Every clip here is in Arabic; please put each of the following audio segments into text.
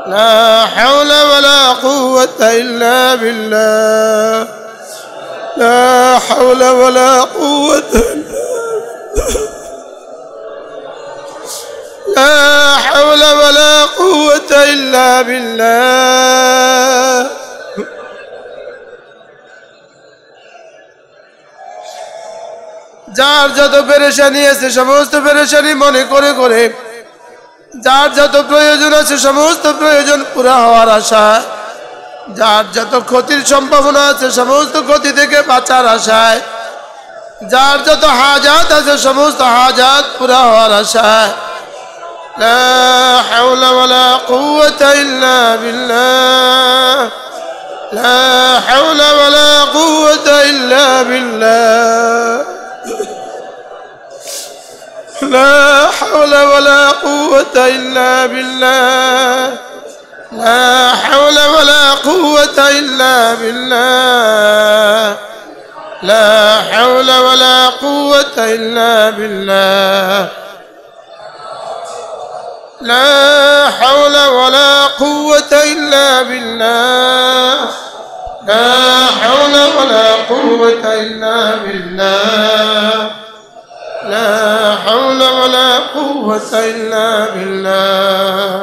لا حول ولا قوة إلا بالله لا حول ولا قوة لا حول ولا قوة إلا بالله যার যত পেরেশানি আছে সমস্ত পেরেশানি মনে করে করে যার যত প্রয়োজন আছে সমস্ত প্রয়োজন পুরা হওয়ার আশা যার যত ক্ষতির সম্ভাবনা আছে সমস্ত ক্ষতি থেকে বাঁচার আশায় যার যত হাজাত আছে সমস্ত হাজাত পুরা হওয়ার আশায় লা হাওলা ওয়ালা কুওয়াতা ইল্লা বিল্লাহ লা হাওলা ওয়ালা কুওয়াতা ইল্লা বিল্লাহ لا حول ولا قوة إلا بالله لا حول ولا قوة إلا بالله لا حول ولا قوة إلا بالله لا حول ولا قوة إلا بالله لا حول ولا قوة إلا بالله لا حول ولا قوة إلا بالله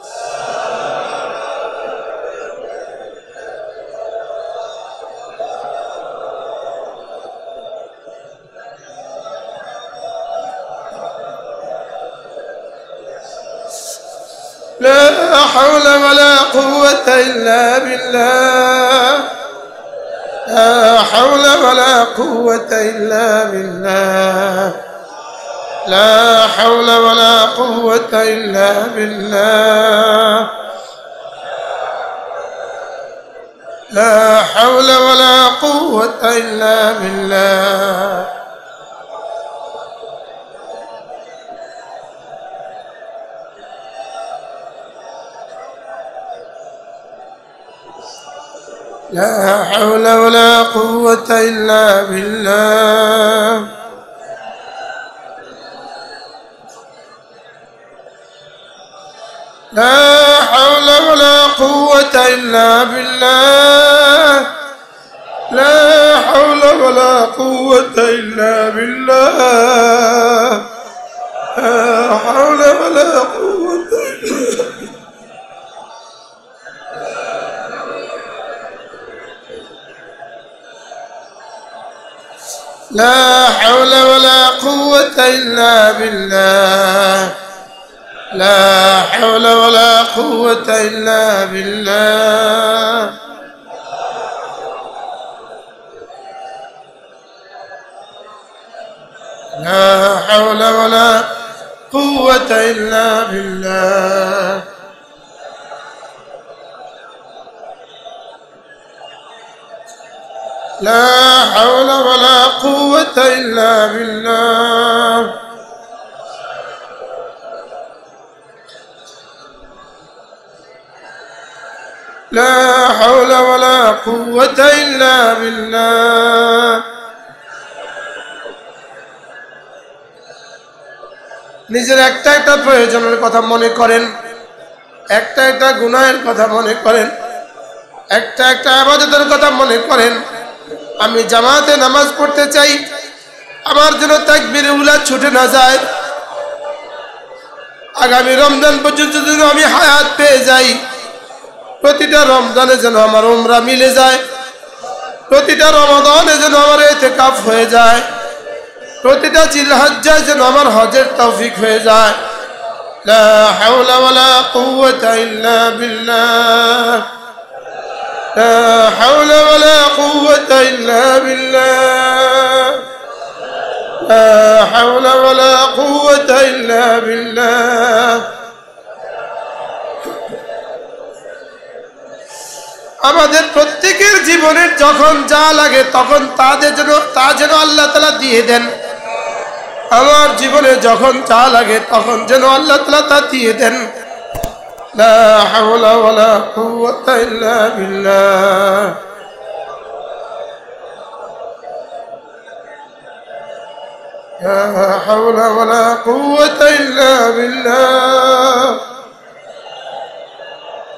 لا حول ولا قوة إلا بالله لا حول ولا قوة إلا بالله لا حول ولا قوة إلا بالله لا حول ولا قوة إلا بالله لا حول ولا قوة إلا بالله لا حول ولا قوة إلا بالله لا حول ولا قوة إلا بالله لا حول ولا قوة إلا لا حول ولا قوة إلا بالله لا حول ولا قوة إلا بالله لا حول ولا قوة إلا بالله لا حول ولا قوة إلا بالله لا حول ولا قوة إلا بالله নিজের একটা একটা প্রয়োজনের কথা মনে করেন একটা একটা গুনাহের কথা মনে করেন একটা একটা ইবাদতের কথা মনে করেন আমি জামাতে নামাজ পড়তে চাই আমার যেন তাকবীরে উলা ছুটে না যায় আগামী রমজান পর্যন্ত যেন আমি হায়াত পেয়ে যাই প্রতিটা রমজানে যেন আমার উমরা মিলে যায় প্রতিটা রমাদানে যেন আমার ইতিকাফ হয়ে যায় প্রতিটা জিলহজ্জায় যেন আমার হজের তৌফিক হয়ে যায় লা হাওলা ওয়ালা কুওয়াতা ইল্লা বিল্লাহ লা হাওলা ওয়ালা কুওয়াতা ইল্লা বিল্লাহ লা হাওলা ওয়ালা কুওয়াতা ইল্লা বিল্লাহ আমাদের প্রত্যেকের জীবনের যখন যা লাগে তখন তা যেন আল্লাহ তাআলা দিয়ে দেন আমার জীবনে যখন যা লাগে তখন যেন আল্লাহ তাআলা তা দিয়ে দেন লা হাওলা ওয়ালা কুওয়াতা ইল্লা বিল্লাহ লা হাওলা ওয়ালা কুওয়াতা ইল্লা বিল্লাহ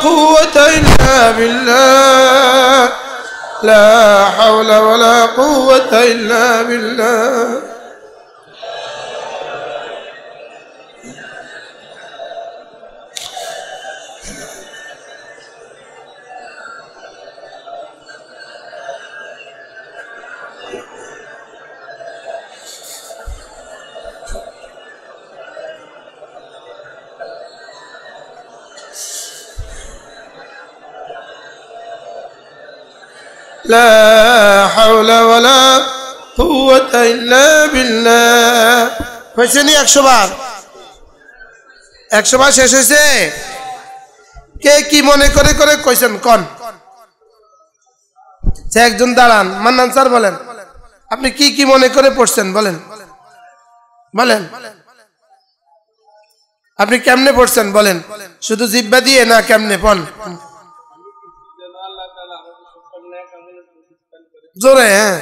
قوة إلا بالله لا حول ولا قوة إلا بالله لا حول ولا قوة إلا بالله হয়েছেনি 100 বার 100 বার শেষ হয়েছে কে কি মনে করে করে কইছেন কোন যে একজন দাঁড়ান মান্নান স্যার বলেন আপনি কি কি মনে করে পড়ছেন বলেন বলেন আপনি কেমনে পড়ছেন বলেন শুধু জিহ্বা দিয়ে না কেমনে পড়েন জোরে হ্যাঁ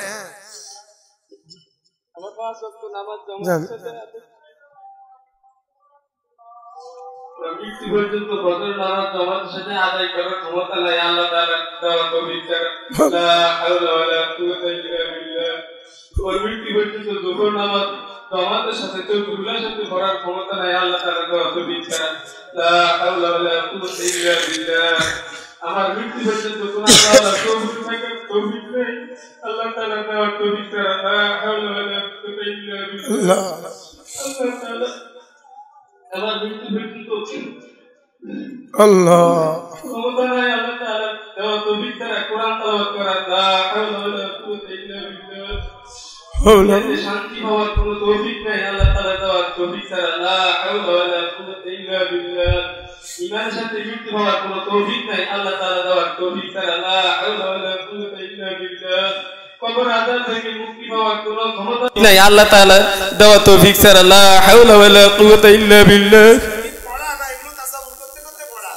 আমার মৃত্যু পর্যন্ত তোমার তৌফিক নেই আল্লাহ তাআলা দেওয়ার তৌফিক ছাড়া লা হাওলা ওয়ালা কুওয়াতা ইল্লা বিল্লাহ আল্লাহ তাআলা আমার মৃত্যু পর্যন্ত আল্লাহ ক্ষমতা নাই আল্লাহ তাআলা দেওয়ার তৌফিক ছাড়া কোরআন তেলাওয়াত করা লা হাওলা ওয়ালা কুওয়াতা ইল্লা বিল্লাহ শান্তি হওয়ার কোনো তৌফিক নাই আল্লাহ তাআলা দেওয়ার তৌফিক ছাড়া লা হাওলা ওয়ালা কুওয়াতা ইল্লা বিল্লাহ ইমানের সাথে মৃত্যু হওয়ার কোনো তৌফিক নাই আল্লাহ তাআলা দেওয়ার তৌফিক ছাড়া লা হাওলা ওয়ালা কুওয়াতা ইল্লা বিল্লাহ কবর আযাব থেকে মুক্তি পাওয়ার কোনো ক্ষমতা নাই আল্লাহ তাআলা দেওয়ার তৌফিক ছাড়া লা হাওলা ওয়ালা কুওয়াতা ইল্লা বিল্লাহ পড়া না এগুলো তাসাউফ করতে করতে পড়া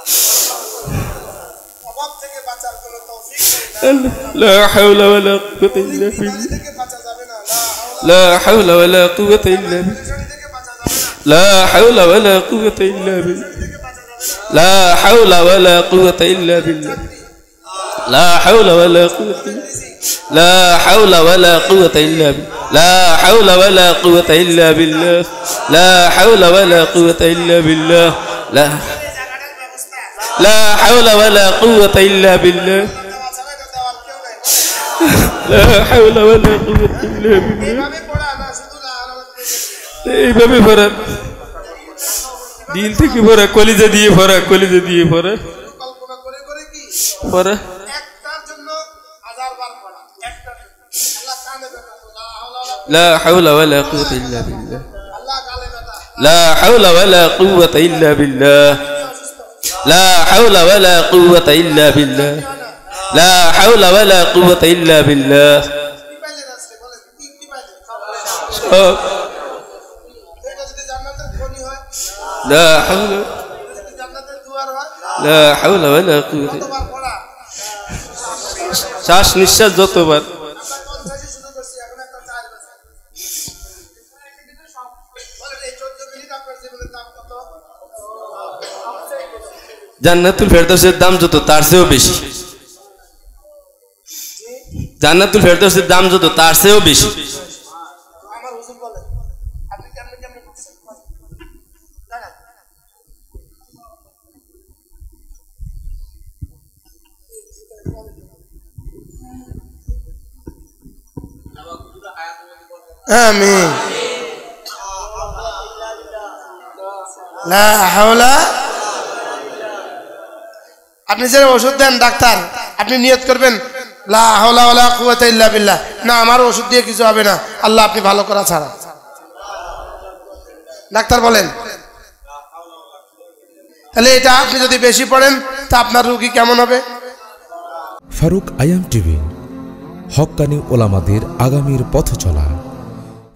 অভাব থেকে বাঁচার কোনো তৌফিক নাই লা হাওলা ওয়ালা কুওয়াতা ইল্লা বিল্লাহ থেকে বাঁচা যাবে না لا حول ولا قوة إلا بالله لا حول ولا قوة إلا بالله لا حول ولا قوة إلا بالله لا حول ولا قوة لا حول ولا قوة إلا بالله لا حول ولا قوة إلا بالله لا حول ولا قوة إلا بالله لا حول ولا قوة إلا بالله لا حول ولا قوة إلا بالله এইভাবে ভরা দিল থেকে ভরা কলিজা দিয়ে ভরা কলিজা দিয়ে ভরা কল্পনা করে করে কি ভরা একটার জন্য হাজার বার পড়া একটার আল্লাহ কানে বেটা لا حول ولا قوة إلا بالله আল্লাহ গালে বেটা لا حول ولا قوة إلا بالله لا حول ولا قوة إلا بالله لا حول ولا قوة إلا بالله কি পাইলেন আজকে বলেন কি পাইলেন এটা যদি জান্নাতের খনি হয় لا حول যদি জান্নাতের দুয়ার হয় لا حول ولا قوة কতবার পড়া শ্বাস নিঃশ্বাস যতবার আমরা 50 শুরু করছি এখন একটা 4 বাজে বলেন এই 14 মিনিট আপনার জীবনের দাম কত জান্নাতুল ফেরদাউসের দাম যত তার চেয়েও বেশি জান্নাতুল ফেরদাউসের দাম যত তার চেয়েও বেশি আমার হুজুর বলেন আপনি কেমনে কেমনে করছেন জানেন আমিন লা হাওলা আপনি যে ওষুধ দেন ডাক্তার আপনি নিয়ত করবেন লা হাওলা ওয়ালা কুওয়াতা ইল্লা বিল্লাহ না আমার ওষুধ দিয়ে কিছু হবে না আল্লাহ আপনি ভালো করা ছাড়া ডাক্তার বলেন তাহলে এটা আপনি যদি বেশি পড়েন তা আপনার রোগী কেমন হবে ফারুক আয়াম টিভি হক্কানি ওলামাদের আগামীর পথ চলা।